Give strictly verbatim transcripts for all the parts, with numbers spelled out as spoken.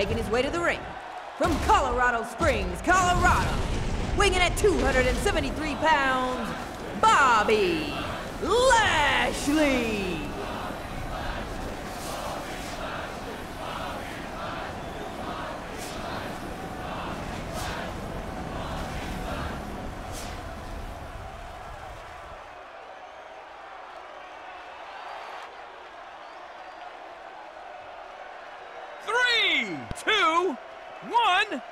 making his way to the ring. From Colorado Springs, Colorado, weighing in at two hundred seventy-three pounds, Bobby Lashley. Three, two, one.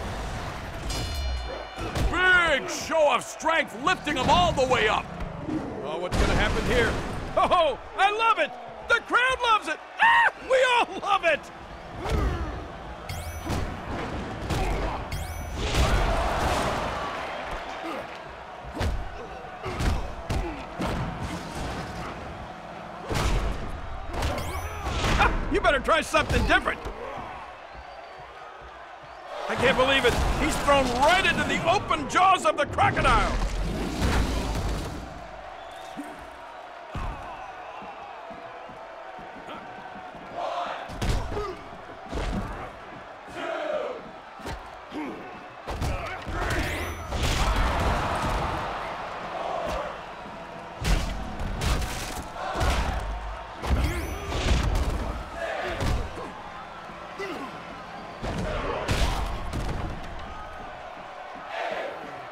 Big show of strength, lifting him all the way up. Oh, what's gonna happen here? Oh, I love it! The crowd loves it! Ah, we all love it! You better try something different. I can't believe it. He's thrown right into the open jaws of the crocodile.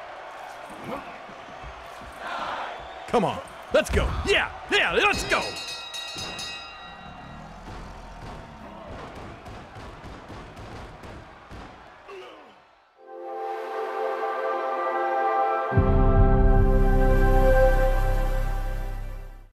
Come on, let's go. Yeah, yeah, let's go.